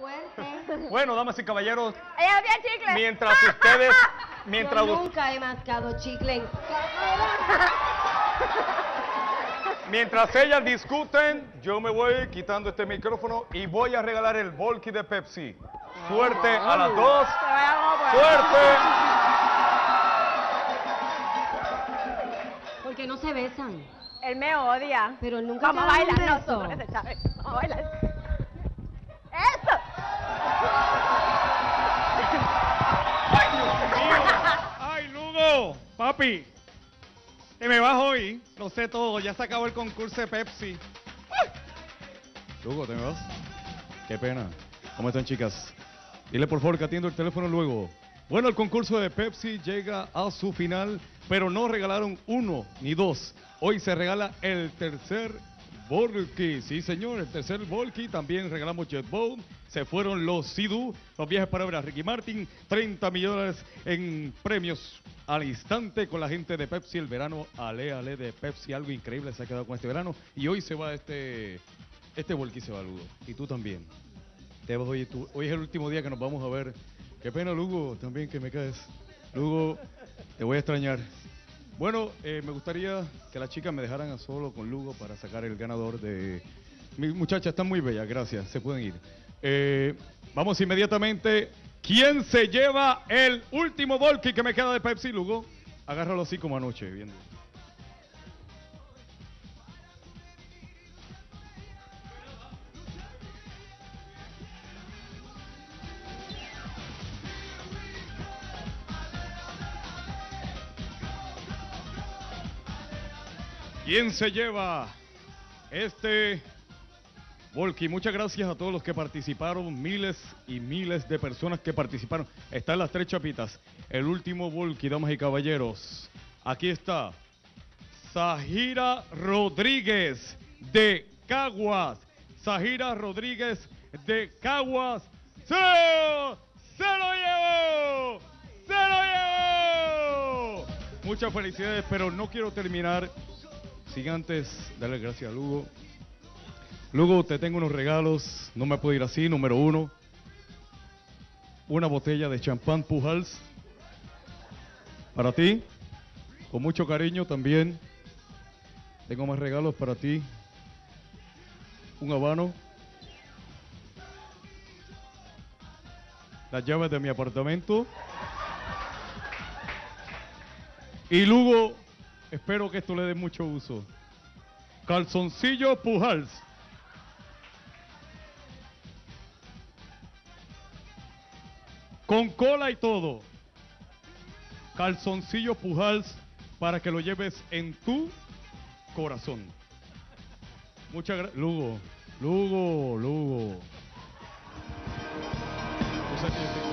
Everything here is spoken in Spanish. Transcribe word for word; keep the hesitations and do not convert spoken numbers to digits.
fuerte. Bueno, damas y caballeros, ¡Ella bien chicle! mientras ustedes... mientras Yo nunca he mascado chicle en Mientras ellas discuten, yo me voy quitando este micrófono y voy a regalar el Volky de Pepsi. Suerte a las dos. ¡Suerte! Porque no se besan. Él me odia. Pero él nunca Vamos a te da un bailar beso. nosotros, ¿sabes? Vamos a bailar. ¡Eso! ¡Ay, Lugo! Papi, te me vas hoy. Lo sé todo, ya se acabó el concurso de Pepsi. Lugo, ¿te me vas? Qué pena. ¿Cómo están, chicas? Dile por favor que atiendo el teléfono luego. Bueno, el concurso de Pepsi llega a su final, pero no regalaron uno ni dos. Hoy se regala el tercer Volky. Sí, señor, el tercer Volky. También regalamos Jetboat. Se fueron los Sidhu, los viajes para ver a Ricky Martin. treinta millones en premios al instante con la gente de Pepsi. El verano, ale, ale de Pepsi. Algo increíble se ha quedado con este verano. Y hoy se va este, este Volky se va, Lugo. Y tú también. Te vas hoy, tú, hoy es el último día que nos vamos a ver. Qué pena, Lugo, también que me caes. Lugo, te voy a extrañar. Bueno, eh, me gustaría que las chicas me dejaran a solo con Lugo para sacar el ganador de... Mis muchachas están muy bellas, gracias, se pueden ir. Eh, vamos inmediatamente. ¿Quién se lleva el último Volky que me queda de Pepsi, Lugo? Agárralo así como anoche, viendo. ¿Quién se lleva este Volky? Muchas gracias a todos los que participaron, miles y miles de personas que participaron. Están las tres chapitas. El último Volky, damas y caballeros. Aquí está Zahira Rodríguez de Caguas. Zahira Rodríguez de Caguas. ¡Se, se lo llevó! ¡Se lo llevó! Muchas felicidades, pero no quiero terminar sin antes darle gracias a Lugo. Lugo, te tengo unos regalos, no me puedo ir así. Número uno, una botella de champán Pujals para ti, con mucho cariño también. Tengo más regalos para ti. Un habano, las llaves de mi apartamento. Y Lugo, espero que esto le dé mucho uso. Calzoncillo Pujals. Con cola y todo. Calzoncillo Pujals para que lo lleves en tu corazón. Muchas gracias. Lugo, Lugo, Lugo. O sea que yo te